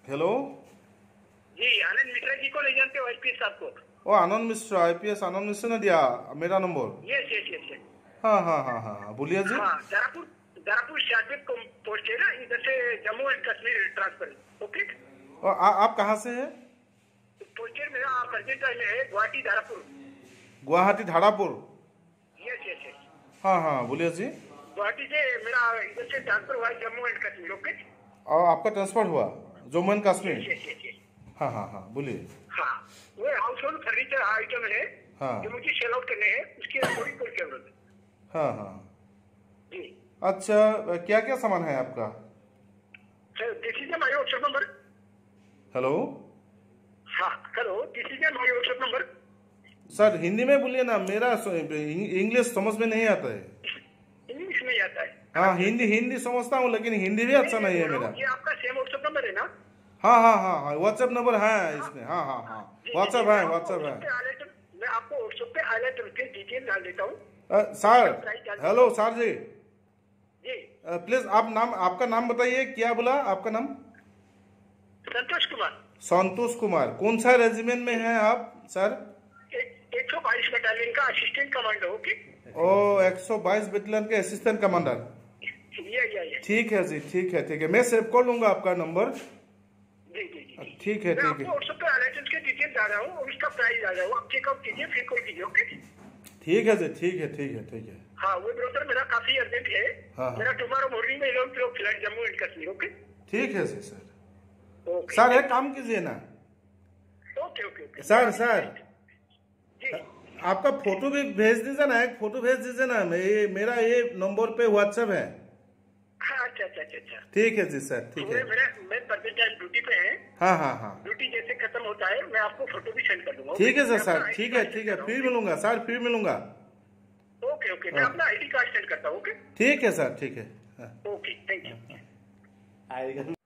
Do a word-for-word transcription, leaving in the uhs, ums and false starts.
Hello जी, आनंद मिश्रा जी को नहीं जानते हो? आईपीएस साहब को? ओ आनंद मिश्रा, आईपीएस आनंद मिश्रा ने दिया मेरा number. Yes yes yes yes. हाँ हाँ हाँ हाँ हाँ, बोलिए जी। हाँ, दारापुर दारापुर शादिक को पोस्ट है ना, इधर से Jammu and Kashmir transfer. Okay. और आ, आप कहाँ से हैं? पोस्टर मेरा प्रेजेंट में है Guwahati Darapur. Guwahati Dharapur. Yes yes yes. हाँ हाँ, बोलिए जी। गुवाहाटी से मेरा इधर से ट्रांसफर हुआ है जम्मू एंड कश्मीर। ओके। और आपका ट्रांसफर हुआ Jammu and Kashmir? Yes yes yes. हाँ हाँ हाँ, बोलिए। हाँ, वो हाउस होल्ड फर्नीचर आइटम है हाँ। जो मुझे सेल आउट करने हैं, उसकी थोड़ी कोई जरूरत है। हाँ हाँ जी। अच्छा, क्या क्या सामान है आपका? Sir, this is my WhatsApp number. Hello हाँ, hello, this is my WhatsApp number. Sir Hindi में बोलिए ना, मेरा इंग्लिश समझ में नहीं आता है। इंग्लिश में आता है? हाँ, हिंदी हिंदी समझता हूँ, लेकिन हिंदी भी अच्छा नहीं है मेरा। ये आपका सेम व्हाट्सएप नंबर है ना? हाँ हाँ हाँ हाँ, व्हाट्सएप नंबर है इसमें। हाँ हाँ हाँ, व्हाट्सएप है, व्हाट्सएप है। मैं आपको व्हाट्सएप पे हाईलाइट करके डिटेल डाल देता हूँ। Sir hello sir ji ji, please आप नाम, आपका नाम बताइए। क्या बोला आपका नाम? संतोष कुमार। संतोष कुमार। कौन सा रेजिमेंट में है आप सर? एक सौ बाईस बटालियन का असिस्टेंट कमांडर। ओके। ओ, एक सौ बाईस बटालियन के असिस्टेंट कमांडर। ये ये ये ठीक है जी, ठीक है ठीक है, मैं सेव कर लूंगा आपका नंबर। जी जी जी, ठीक है मैं ठीक आपको है व्हाट्सएप पे हाईलाइट के डिटेल डाल रहा हूँ और उसका प्राइस डाल रहा हूँ, आप चेकआउट कीजिए फिर कॉल कीजिए। ओके। ठीक है जी, ठीक है ठीक है ठीक है। हाँ, वो ब्रोकर मेरा काफी अर्जेंट है। हाँ, मेरा टुमारो मॉर्निंग में eleven clock flight Jammu and Kashmir. Okay. ठीक है जी सर। ओके सर एक काम कीजिए ना। Okay okay okay sir sir ji, आपका फोटो भी भेज दीजिए ना, एक फोटो भेज दीजिए ना। ये मेरा ये नंबर पे व्हाट्सएप है। हाँ, अच्छा अच्छा अच्छा अच्छा। ठीक है जी सर, ठीक है। मेरा मैं प्रेजेंट टाइम ड्यूटी पे है। हाँ हाँ हाँ, ड्यूटी जैसे खत्म होता है मैं आपको फोटो भी सेंड कर दूंगा। ठीक है सर सर, ठीक है ठीक है, फिर मिलूंगा सर, फिर मिलूंगा। ओके ओके, मैं अपना आईडी कार्ड सेंड करता हूँ। ओके ठीक है सर, ठीक है। Okay, thank you. आएगा।